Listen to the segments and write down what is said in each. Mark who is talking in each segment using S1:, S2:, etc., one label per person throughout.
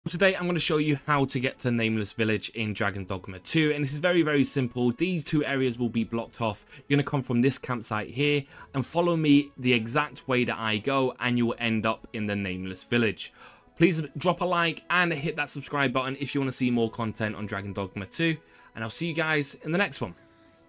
S1: Today I'm going to show you how to get to Nameless village in Dragon Dogma 2, and this is very simple. These two areas will be blocked off. You're going to come from this campsite here and follow me the exact way that I go, and you will end up in the Nameless village. Please drop a like and hit that subscribe button if you want to see more content on Dragon Dogma 2, and I'll see you guys in the next one.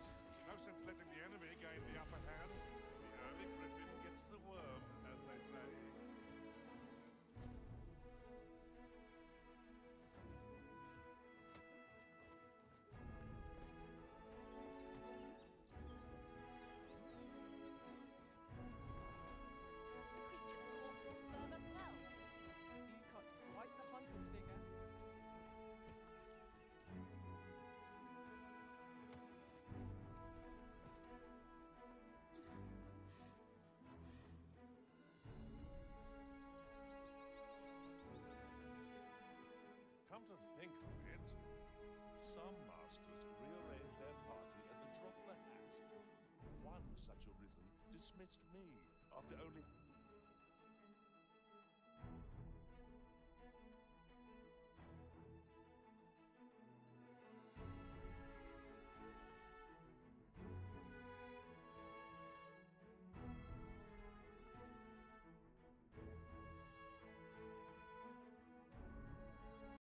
S2: Come to think of it, some masters rearrange their party at the drop of a hat. One such arisen dismissed me after only